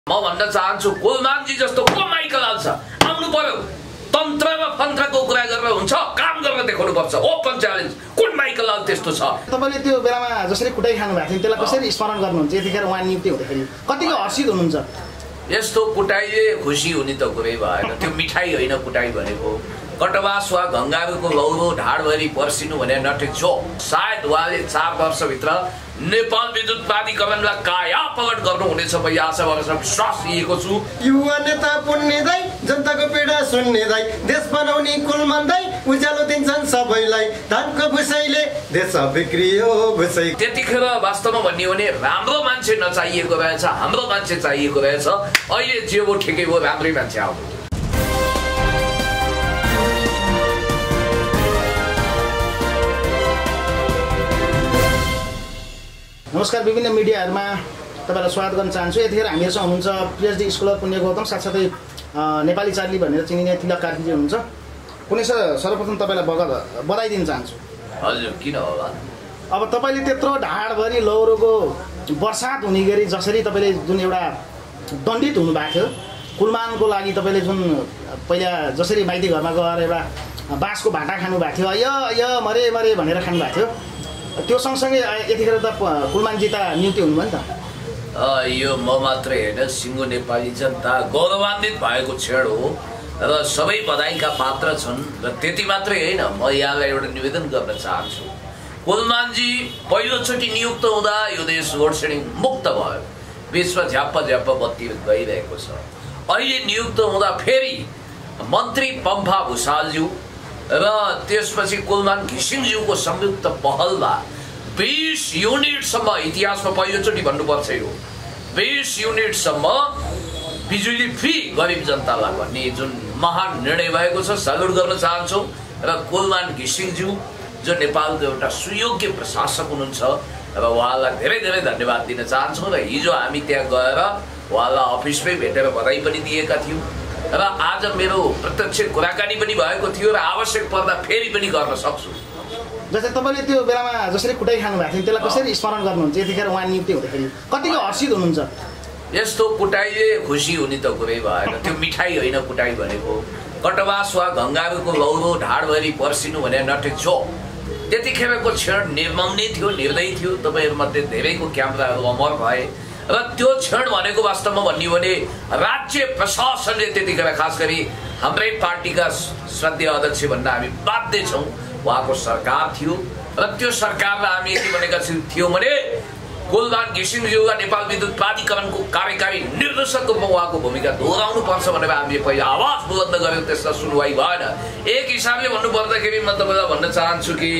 म भन्न चाहन्छु कुलमानजी जस्तो को माइकल आउँछ आउनु पर्यो तन्त्र र फन्त्रको कुरा गरेर हुन्छ काम गर्न देखाउनु पर्छ ओपन च्यालेन्ज कुन माइकल आउँ त्यस्तो छ तपाईले त्यो बेलामा जसरी कुटाइ खानु भएको थियो त्यसलाई कसरी स्मरण गर्नुहुन्छ यतिखेर उहाँ नियुक्ति हुँदाखेरि कतिको हर्षित हुनुहुन्छ यस्तो कुटाइले खुसी हुने त कुरै भएन त्यो मिठाई होइन कुटाइ भनेको कटवास वा गंगाको लौरो ढाडभरि पर्सिनु भने नठिक छ सायद उहाँले 4 वर्षभित्र नेपाल विद्युत प्राधिकरणलाई कायापलट गर्नुहुनेछ म आशावादी विश्वास लिएको छु युवा नेता पुण्य दाइ जनताको पीडा सुन्ने दाइ देश बनाउने कुलमान दाइ उज्यालो दिन्छन् सबैलाई धानको भुसैले देश बिग्रियो भुसै त्यतिखेर वास्तवमा भन्ने हो भने राम्रो मान्छे नचाहिएको रहेछ हाम्रो मान्छे चाहिएको रहेछ अहिले जे हो ठिकै हो राम्रै मान्छे आउँछ नमस्कार विभिन्न मिडियाहरुमा तपाईलाई स्वागत गर्न चाहन्छु यतिखेर हामीसँग हुनुहुन्छ पीएचडी स्कलर पुण्य गौतम साथसाथै नेपाली चार्ली भनेर चिनिने तिलक कार्की जी हुनुहुन्छ पुण्य सर सर्वप्रथम तपाईलाई बधाई दिन चाहन्छु हजुर किन होला अब तपाईले त्यत्रो ढाडभरि लौरोको बर्सात हुने गरी जसरी तपाईले जुन एउटा दण्डित हुनु भएको थियो कुलमानको लागि तपाईले जुन पहिला जसरी माइती घरमा गएर एउटा बाँसको भाटा खानु भएको थियो य मरे मरे भनेर खानु भएको थियो त्यो सँगसँगै यतिखेर त कुलमानजी त नियुक्ति हुनुभयो नि त यो म मात्रै होइन सिङ्गो नेपाली जनता गौरवान्वित भएको क्षण हो र सबै बधाईका पात्र छन् र त्यति मात्रै होइन म यहाँलाई एउटा निवेदन गर्न चाहन्छु कुलमानजी पहिलोचोटि नियुक्त हुँदा यो देश लोड सेडिङ मुक्त भयो विश्व झ्याप्प झ्याप्प बत्ती गइरहेको छ अहिले नियुक्त हुँदा फेरि मन्त्री पम्फा भुषालज्यू र त्यसपछि कुलमान घिसिङज्यूको संयुक्त पहलमा 20 युनिटसम्म इतिहासमा पहिलोचोटि भन्नुपर्छ यो 20 युनिटसम्म बिजुली फ्री गरिब जनतालाई भन्ने जुन महान निर्णय भएको छ सल्युट गर्न चाहन्छु र कुलमान घिसिङज्यू जो नेपालको एउटा सुयोग्य प्रशासक हुनुहुन्छ र उहाँलाई धेरै धेरै धन्यवाद दिन चाहन्छु र हिजो हामी त्यहाँ गएर उहाँलाई अफिसमै भेटेर बधाई पनि दिएका थियौँ र आज मेरो प्रत्यक्ष कुराकानी पनि भएको थियो र आवश्यक पर्दा फेरि पनि गर्न सक्छु जस्तै तपाईले त्यो बेलामा जसरी कुटाइ खानु भएको थियो त्यसलाई कसरी स्मरण गर्नुहुन्छ यतिखेर उहाँ नियुक्ति हुँदाखेरि कतिको हर्षित हुनुहुन्छ यस्तो कुटाइले खुसी हुने त कुरै भएन त्यो मिठाई होइन कुटाइ भनेको कटवास वा गंगाको लौरो ढाडभरि पर्सिनु भने नठिक छ त्यतिखेरको क्षण निर्ममनीय थियो निर्दयी थियो तपाईहरुमध्ये धेरैको क्यामेराहरू अमर भए र त्यो क्षण भनेको वास्तवमा भन्ने हो भने राज्य प्रशासनले त्यतिखेर खास गरी हाम्रै पार्टीका श्रद्धेय अध्यक्ष भन्न हामी बाध्य छौं उहाँको सरकार थियो र त्यो सरकारलाई हामी यति भनेका थियौं भने कुलमान घिसिङज्यूलाई नेपाल विद्युत प्राधिकरणको कार्यकारी निर्देशकको उहाँको भूमिका दोहोऱ्याउनु पर्छ भनेर हामीले पहिला आवाज बुलन्द गर्यौं त्यसलाई सुनवाई भएन एक हिसाबले भन्नु पर्दाखेरि म तपाईलाई भन्न चाहन्छु कि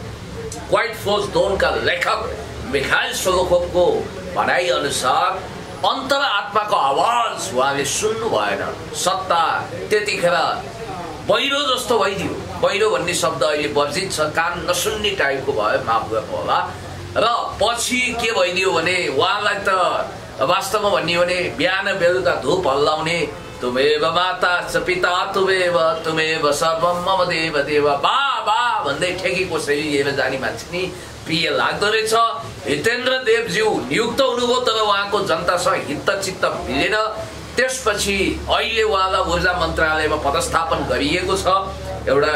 क्वाइट फोर्स दोनका लेखक मिखाइल सोलोखोभको भनाइ अनुसार अन्तर आत्माको आवाज उहाँले सुन्नु भएन सत्ता त्यतिखेर पहिरो जस्तो भइदियो पहिरो भन्ने शब्द अहिले वर्जित छ कान नसुन्ने टाइपको भयो माफ गर्नु होला र पछि के भइदियो भने उहाँलाई त वास्तवमा भन्ने हो भने बिहान बेलुका धूप हल्लाउने तुमेव माता च पिता तुमेव सर्वम मम देव देव बा भन्दै ठेकी कसरी लिएर जाने मान्छे नि प्रिय लाग्दो रहेछ हितेन्द्र देवज्यू नियुक्त हुनुभयो तर उहाँको जनतासँग हितचित्त मिलेन त्यसपछि अहिले उहाँलाई ऊर्जा मन्त्रालयमा पदस्थापन गरिएको छ एउटा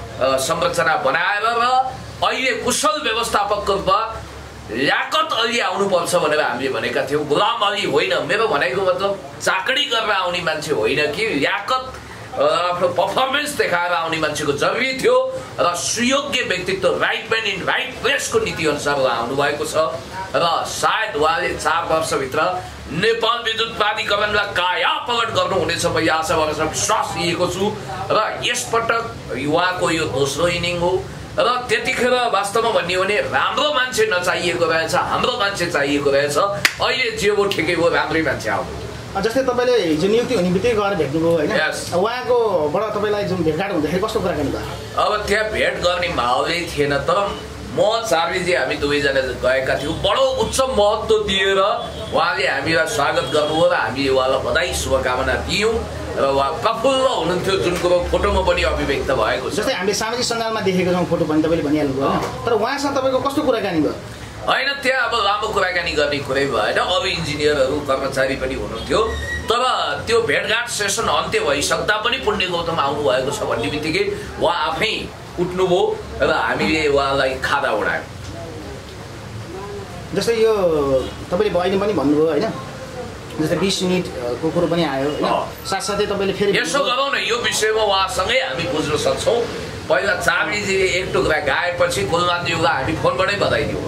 संरचना बनाएर र अहिले कुशल व्यवस्थापकको रूपमा ल्याकत अली आउनुपर्छ भनेर हामीले भनेका थियौं गुलाम अली होइन मेरो भनेको मतलब चाकडी गरेर आउने मान्छे होइन कि ल्याकत आफ्नो परफर्मेन्स देखाएर आउने मान्छेको जरुरी थियो र सुयोग्य व्यक्तित्व राइट म्यान इन राइट प्लेसको नीति अनुसार आउनु भएको छ र सायद उहाँले 4 वर्षभित्र नेपाल विद्युत प्राधिकरणलाई कायापलट गर्नुहुनेछ म आशावादी विश्वास लिएको छु र यसपटक उहाँको यो दोस्रो इनिङ हो र त्यतिखेर वास्तवमा भन्ने हो भने राम्रो मान्छे नचाहिएको रहेछ हाम्रो मान्छे चाहिएको रहेछ अहिले जे हो ठिकै हो राम्रै मान्छे आउँछ जस्तै तपाईले हिजो नियुक्ति हुने बित्तिकै गएर भेट्नुभयो हैन उहाँकोबाट तपाईलाई जुन भेटघाट हुँदाखेरि कस्तो कुराकानी भयो अब त्यहाँ भेट गर्ने माहौलै थिएन तर म चार्लीजी हामी दुवैजना गएका थियौँ बडो उच्च महत्त्व दिएर उहाँले हामीलाई स्वागत गर्नुभयो र हामीले उहाँलाई बधाई शुभकामना दियौँ र उहाँ प्रफुल्ल हुनुहुन्थ्यो जुन कुरो फोटोमा पनि अभिव्यक्त भएको छ जस्तै हामीले सामाजिक सञ्जालमा देखेको छौँ फोटो पनि तपाईले भनिहाल्नुभयो हैन तर उहाँसँग तपाईको कस्तो कुराकानी भयो होइन त्यहाँ अब लामो कुराकानी गर्ने कुरै भएन। अब इन्जिनियरहरू कर्मचारी पनि हुनुहुन्थ्यो, तर त्यो भेटघाट सेसन अन्त्य भइसक्दा पनि पुण्य गौतम आउनु भएको छ भन्ने बित्तिकै उहाँ आफै उठ्नुभयो र हामीले उहाँलाई खादा उडायौँ। जस्तै यो तपाईँले अहिले पनि भन्नुभयो होइन, जस्तै 20 मिनटको कुरो पनि आयो होइन, साथसाथै तपाईँले फेरि यसो गरौँ न, यो विषयमा उहाँसँगै हामी बुझ्न सक्छौँ। पहिला चाबीजीले एक टुक्रा गाएपछि कुलमानज्यूलाई हामी फोनबाटै बधाई दिउँ।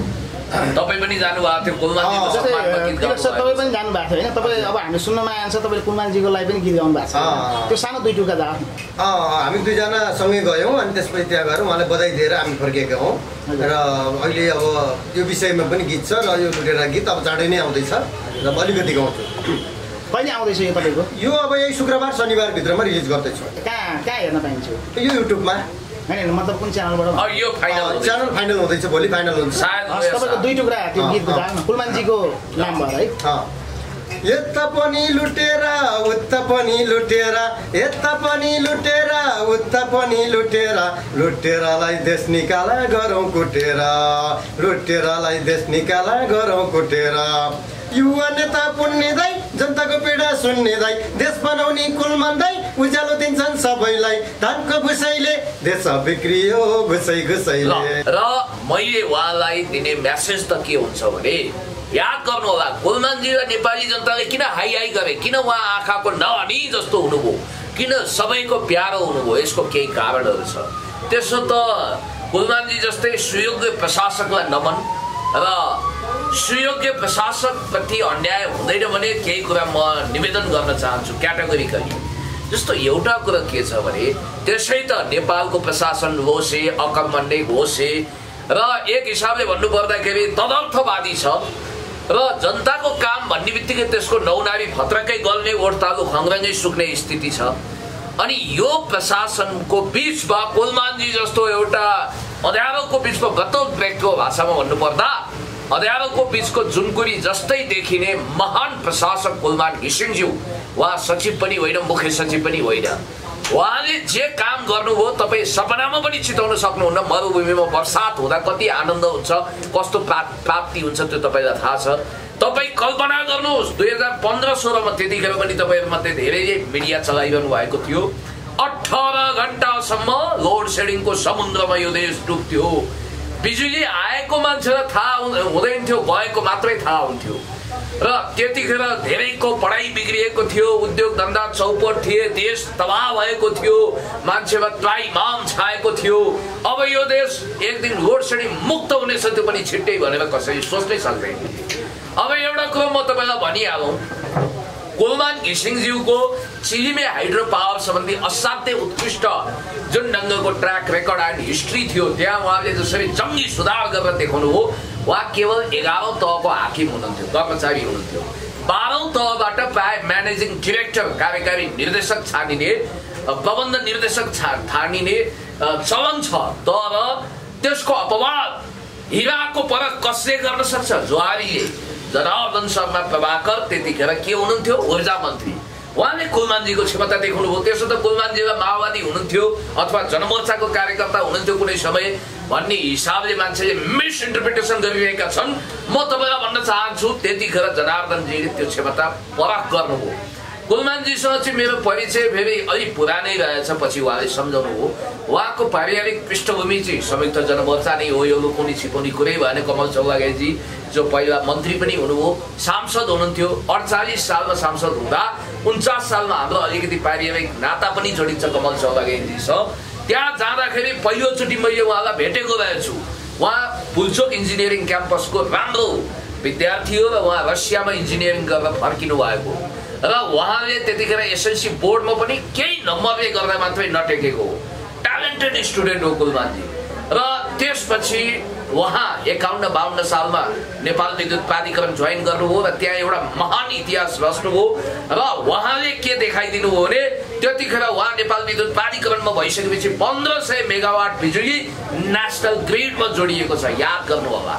तपाईँ पनि जानुभएको थियो कुलमानजीको सम्मानमा गीत गाउनु। तपाईँ पनि जानुभएको थियो होइन, तपाईँ अब हामी सुन्नमा आएछ तपाईँले कुलमानजीको लागि पनि गीत गाउनु भएको छ, त्यो सानो 2 टुक्रा दा। हामी दुईजना सँगै गयौँ अनि त्यसपछि त्यहाँ गएर उहाँलाई बधाई दिएर हामी फर्केका हौँ। र अहिले अब यो विषयमा पनि गीत छ र यो लुटेरा गीत अब चाँडै नै आउँदैछ र म अलिकति गाउँछु। कहिले आउँदैछ यो तपाईँको? यो अब यही शुक्रबार शनिबारभित्रमा रिलिज गर्दैछु। कहाँ हेर्न पाइन्छ यो युट्युबमा? होइन मतलब कुन च्यानलबाट? यो च्यानल फाइनल हुँदैछ, भोलि फाइनल हुन्छ। तपाईँको 2 टुक्रा त्यो गीत गाउनु कुलमानजीको नाम भएर है। यता पनि लुटेरा उता पनि लुटेरा, यता पनि लुटेरा उता पनि लुटेरा, लुटेरालाई देश निकाला गरौँ कुटेरा, लुटेरालाई देश निकाला गरौँ कुटेरा। युवा नेता पुण्य दाई, जनताको पीडा सुन्ने दाई, देश बनाउने कुलमान दाई, उज्यालो दिन्छन् सबैलाई, धानको भुसैले देश बिग्रियो घुसै घुसैले। र मैले उहाँलाई दिने मेसेज त के हुन्छ भने, याद गर्नु होला कुलमानजी र नेपाली जनताले किन हाई हाई गरे, किन उहाँ आँखाको नहनी जस्तो हुनुभयो, किन सबैको प्यारो हुनुभयो, यसको केही कारणहरू छ। त्यसो त कुलमानजी जस्तै सुयोग्य प्रशासकलाई नमन र सुयोग्य प्रशासक प्रति अन्याय हुँदैन भने केही कुरा म निवेदन गर्न चाहन्छु क्याटेगोरिकली। जस्तो एउटा कुरा के छ भने, त्यसै त नेपालको प्रशासन होसे अकर्मण्य होसे र एक हिसाबले भन्नुपर्दाखेरि तदर्थवादी छ र जनताको काम भन्ने बित्तिकै त्यसको नौनारी भत्रकै गल्ने ओठतालु खङ्ग्रङ्गै सुक्ने स्थिति छ। अनि यो प्रशासनको बिचमा कुलमानजी जस्तो एउटा अँध्यारोको बिचमा गतौल ब्रेकको भाषामा भन्नुपर्दा अँध्यारोको बिचको जुनकुरी जस्तै देखिने महान प्रशासक कुलमान घिसिङज्यू, उहाँ सचिव पनि होइन, मुख्य सचिव पनि होइन। उहाँले जे काम गर्नुभयो तपाईँ सपनामा पनि चिताउन सक्नुहुन्न। मरुभूमिमा बर्सात हुँदा कति आनन्द हुन्छ, कस्तो प्राप्ति हुन्छ त्यो तपाईँलाई थाहा छ। तपाईँ कल्पना गर्नुहोस् 2015-16 मा त्यतिखेर पनि तपाईँहरूमध्ये धेरैले मिडिया चलाइरहनु भएको थियो। 18 घण्टासम्म लोड सेडिङको समुद्रमा यो देश डुब्थ्यो। बिजुली आएको मान्छेलाई थाहा हुँदैन थियो, गएको मात्रै थाहा हुन्थ्यो। र त्यतिखेर धेरैको पढाइ बिग्रिएको थियो, उद्योग धन्दा चौपट थिए, देश तबाह भएको थियो, मान्छेमा त्राइमाम छाएको थियो। अब यो देश एक दिन लोड सेडिङ मुक्त हुनेछ त्यो पनि छिट्टै भनेर कसैले सोच्नै सक्दैन। अब एउटा कुरो म तपाईँलाई भनिहालौँ, कुलमान घिसिङज्यूको चिलिमे हाइड्रो पावर सम्बन्धी असाध्यै उत्कृष्ट जुन ढङ्गको ट्र्याक रेकर्ड एन्ड हिस्ट्री थियो, त्यहाँ उहाँले जसरी जङ्गी सुधार गरेर देखाउनु हो। उहाँ केवल 11औं तहको हाकिम हुनुहुन्थ्यो, कर्मचारी हुनुहुन्थ्यो। 12औं तहबाट प्राय म्यानेजिङ डिरेक्टर कार्यकारी निर्देशक छानिने, प्रबन्ध निर्देशक छानिने चलन छ। तर त्यसको अपवाद हिराको परख कसले गर्न सक्छ? ज्वारीले। जनार्दन शर्मा प्रभाकर त्यतिखेर के हुनुहुन्थ्यो? ऊर्जा मन्त्री। उहाँले कुलमानजीको क्षमता देखाउनु भयो। त्यसो त कुलमानजीलाई माओवादी हुनुहुन्थ्यो अथवा जनमोर्चाको कार्यकर्ता हुनुहुन्थ्यो कुनै समय भन्ने हिसाबले मान्छेले मिसइन्टरप्रिटेसन गरिरहेका छन्। म तपाईँलाई भन्न चाहन्छु त्यतिखेर जनार्दनजीले त्यो क्षमता परख गर्नुभयो। कुलमानजीसँग चाहिँ मेरो परिचय फेरि अलिक पुरानै रहेछ, पछि उहाँले सम्झाउनु हो। उहाँको पारिवारिक पृष्ठभूमि चाहिँ संयुक्त जनमोर्चा नै हो। यो लुकुनी छिपुनी कुरै भएन। कमल चौलागाईजी जो पहिला मन्त्री पनि हुनुभयो, सांसद हुनुहुन्थ्यो। 48 सालमा सांसद हुँदा 49 सालमा हाम्रो अलिकति पारिवारिक नाता पनि जोडिन्छ कमल चौलागाईजीसँग। त्यहाँ जाँदाखेरि पहिलोचोटि मैले उहाँलाई भेटेको रहेछु। उहाँ पुल्चोक इन्जिनियरिङ क्याम्पसको राम्रो विद्यार्थी हो र उहाँ रसियामा इन्जिनियरिङ गरेर फर्किनु भएको र उहाँले त्यतिखेर एसएलसी बोर्डमा पनि केही नम्बरले गर्दा मात्रै नटेकेको हो। ट्यालेन्टेड स्टुडेन्ट हो कुलमानजी। र त्यसपछि उहाँ 51-52 सालमा नेपाल विद्युत प्राधिकरण जोइन गर्नुभयो र त्यहाँ एउटा महान इतिहास रच्नुभयो। र उहाँले के देखाइदिनु हो भने त्यतिखेर उहाँ नेपाल विद्युत प्राधिकरणमा भइसकेपछि 1500 मेगावाट बिजुली नेसनल ग्रिडमा जोडिएको छ, याद गर्नु होला।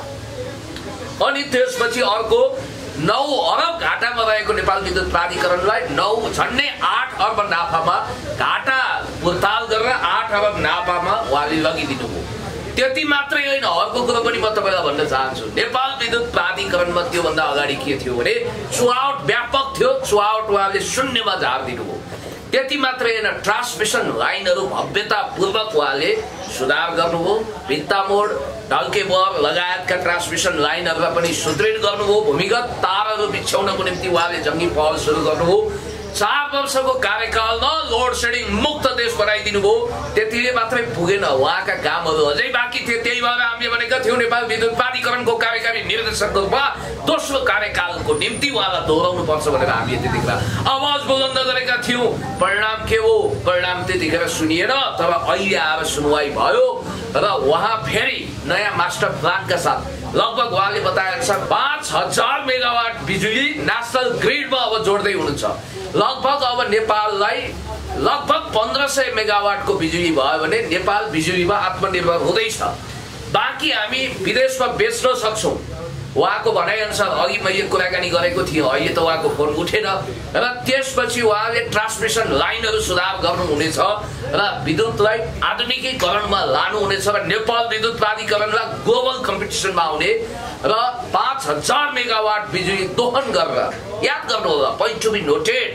अनि त्यसपछि अर्को 9 अरब घाटामा रहेको नेपाल विद्युत प्राधिकरणलाई झन्डै 8 अर्ब नाफामा घाटा भुक्तान गरेर 8 अरब नाफामा उहाँले लगिदिनु भयो। त्यति मात्रै होइन, अर्को कुरो पनि म तपाईँलाई भन्न चाहन्छु। नेपाल विद्युत प्राधिकरणमा त्योभन्दा अगाडि के थियो भने चुहावट व्यापक थियो, चुहावट उहाँले शून्यमा झारिदिनु हो। त्यति मात्रै होइन, ट्रान्समिसन लाइनहरू भव्यतापूर्वक उहाँले सुधार गर्नुभयो। भित्तामोड, ढल्केबर लगायतका ट्रान्समिसन लाइनहरूलाई पनि सुदृढ गर्नुभयो। भूमिगत तारहरू बिछ्याउनको निम्ति उहाँले जङ्गी पहल सुरु गर्नुभयो। 4 वर्षको कार्यकालमा लोड सेडिङ मुक्त देश बनाइदिनु भयो। त्यतिले मात्रै पुगेन, उहाँका कामहरू अझै बाँकी थिए। त्यही भएर हामीले भनेका थियौँ नेपाल विद्युत प्राधिकरणको कार्यकारी निर्देशकको रूपमा दोस्रो कार्यकालको निम्ति उहाँलाई दोहोऱ्याउनु पर्छ भनेर हामीले त्यतिखेर आवाज बुलन्द गरेका थियौँ। परिणाम के हो? परिणाम त्यतिखेर सुनिएन, तर अहिले आएर सुनवाई भयो र उहाँ फेरि नयाँ मास्टर प्लानका साथ लगभग उहाँले बताए अनुसार 5000 मेगावाट बिजुली नेसनल ग्रिडमा अब जोड्दै हुनुहुन्छ। लगभग अब नेपाललाई लगभग 1500 मेगावाटको बिजुली भयो भने नेपाल बिजुलीमा आत्मनिर्भर हुँदैछ। बाँकी हामी विदेशमा बेच्न सक्छौँ। उहाँको भनाइअनुसार अघि मैले कुराकानी गरेको थिएँ, अहिले त उहाँको फोन उठेन। र त्यसपछि उहाँले ट्रान्समिसन लाइनहरू सुधार गर्नुहुनेछ र विद्युतलाई आधुनिकीकरणमा लानुहुनेछ र नेपाल विद्युत प्राधिकरणलाई ग्लोबल कम्पिटिसनमा आउने र 5000 मेगावाट बिजुली दोहन गरेर, याद गर्नु होला, point to be noted,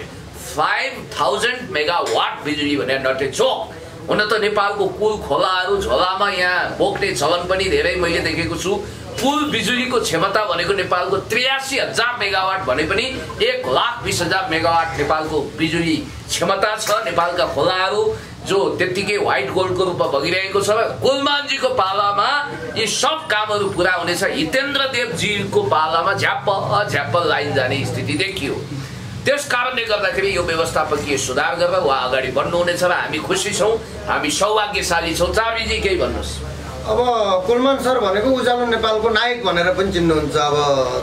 5000 megawatt बिजुली भनेर नटेछो। हुन त नेपालको कुल खोलाहरू झोलामा यहाँ बोक्ने चलन पनि धेरै मैले देखेको छु। कुल बिजुलीको क्षमता भनेको नेपालको 83,000 मेगावाट भने पनि 1,20,000 मेगावाट नेपालको बिजुली क्षमता छ। नेपालका खोलाहरू जो त्यत्तिकै व्हाइट गोल्डको रूपमा बगिरहेको छ। कुलमानजीको पालामा यी सब कामहरू पुरा हुनेछ। हितेन्द्र देवजीको पालामा झ्याप्प लाइन जाने स्थिति देखियो। त्यस कारणले गर्दाखेरि यो व्यवस्थापकीय सुधार गरेर उहाँ अगाडि बढ्नुहुनेछ र हामी खुसी छौँ, हामी सौभाग्यशाली छौँ। चाबीजी केही भन्नुहोस्। अब कुलमान सर भनेको उज्यालो नेपालको नायक भनेर पनि चिन्नुहुन्छ अब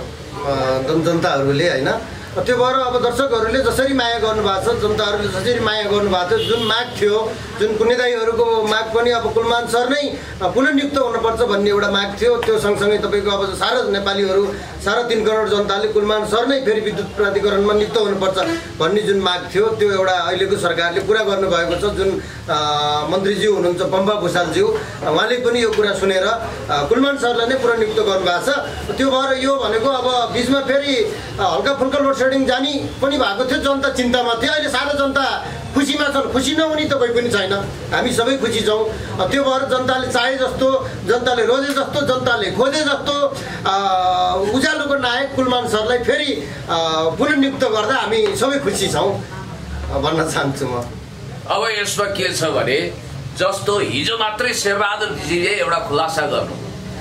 जनताहरूले, होइन? त्यो भएर अब दर्शकहरूले जसरी माया गर्नुभएको छ, जनताहरूले जसरी माया गर्नुभएको थियो, जुन माग थियो, जुन पुण्यदायीहरूको माग पनि अब कुलमान सर नै पुनः नियुक्त हुनुपर्छ भन्ने एउटा माग थियो। त्यो सँगसँगै तपाईँको अब सारा नेपालीहरू, सारा 3 करोड जनताले कुलमान सर नै फेरि विद्युत प्राधिकरणमा नियुक्त हुनुपर्छ भन्ने जुन माग थियो, त्यो एउटा अहिलेको सरकारले पुरा गर्नुभएको छ। जुन मन्त्रीज्यू हुनुहुन्छ पम्पा भुषालज्यू, उहाँले पनि यो कुरा सुनेर कुलमान सरलाई नै पुरा नियुक्त गर्नुभएको छ। त्यो भएर यो भनेको अब बिचमा फेरि हल्का फुल्का लोड सेडिङ जानी पनि भएको थियो, जनता चिन्तामा थियो। अहिले सारा जनता खुसीमा छन्, खुसी नहुने त कोही पनि छैन, हामी सबै खुसी छौँ। त्यो भएर जनताले चाहे जस्तो, जनताले रोजे जस्तो, जनताले खोजे जस्तो उज्यालोको नायक कुलमान सरलाई फेरि पुनः नियुक्त गर्दा हामी सबै खुसी छौँ भन्न चाहन्छु म। अब यसमा के छ भने जस्तो हिजो मात्रै शेरबहादुर जीले एउटा खुलासा गर्नु,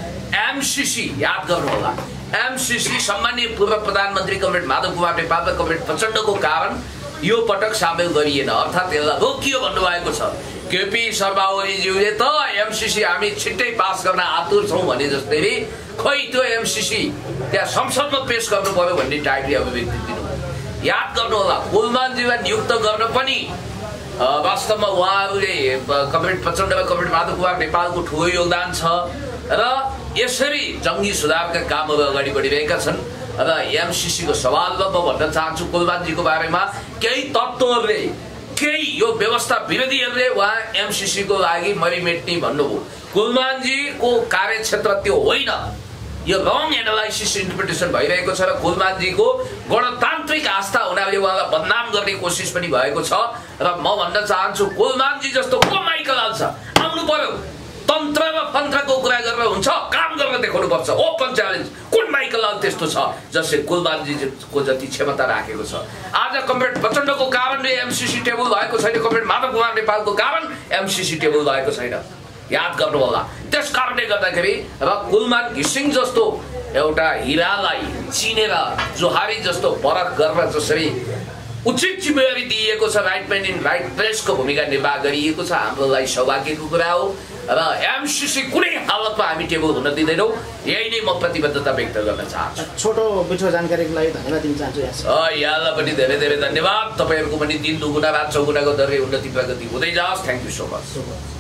एमसीसी याद गर्नु होला, एमसीसी सम्माननीय पूर्व प्रधानमन्त्री कमरेड माधव कुमार नेपाल र कमरेड प्रचण्डको कारण यो पटक सामेल गरिएन, अर्थात् यसलाई रोकियो भन्नुभएको छ। केपी शर्मा ओलीज्यूले त एमसीसी हामी छिट्टै पास गर्न आतुर छौँ भने जस्तै खै त्यो एमसीसी त्यहाँ संसदमा पेश गर्नु पर्यो भन्ने टाइपले अभिव्यक्ति दिनु। याद गर्नु होला, कुलमानजीलाई नियुक्त गर्न पनि वास्तवमा उहाँहरूले कमरेड प्रचण्ड र कमरेड माधव कुमार नेपालको ठुलो योगदान छ र यसरी जङ्गी सुधारका कामहरू अगाडि बढिरहेका छन्। र एमसीसीको सवालमा म भन्न चाहन्छु कुलमानजीको बारेमा केही तत्त्वहरूले, केही यो व्यवस्था विरोधीहरूले उहाँ एमसीसीको लागि मरिमेट्ने भन्नुभयो। कुलमानजीको कार्यक्षेत्र त्यो होइन, यो रङ एनालाइसिस इन्टरप्रिटेसन भइरहेको छ र कुलमानजीको गणतान्त्रिक आस्था हुनाले उहाँलाई बदनाम गर्ने कोसिस पनि भएको छ। र म भन्न चाहन्छु कुलमानजी जस्तो को माइकलाल छ, आउनु पर्यो, तन्त्र र फन्त्रको कुरा गरेर हुन्छ, काम गरेर देखाउनु पर्छ। ओपन च्यालेन्ज, कुन माइकलाल त्यस्तो छ जसले कुलमानजीको जति क्षमता राखेको छ। आज कमरेड प्रचण्डको कारणले एमसीसी टेबल भएको छैन, कमरेड माधव कुमार नेपालको कारण एमसीसी टेबल भएको छैन, याद गर्नु होला। त्यस कारणले गर्दाखेरि र कुलमान घिसिङ जस्तो एउटा हिरालाई चिनेर जोहारी जस्तो परख गरेर जसरी उचित जिम्मेवारी दिइएको छ, राइट म्यान इन राइट प्लेसको भूमिका निर्वाह गरिएको छ, हाम्रो लागि सौभाग्यको कुरा हो। र एमसीसी कुनै हालतमा हामी टेबल हुन दिँदैनौँ, यही नै म प्रतिबद्धता व्यक्त गर्न चाहन्छु। छोटो मिठो जानकारीको लागि धन्यवाद दिन चाहन्छु। यहाँलाई पनि धेरै धेरै धन्यवाद। तपाईँहरूको पनि दिन दुगुना रात चौगुनाको दरले उन्नति प्रगति हुँदै जाओस्। Thank you so much.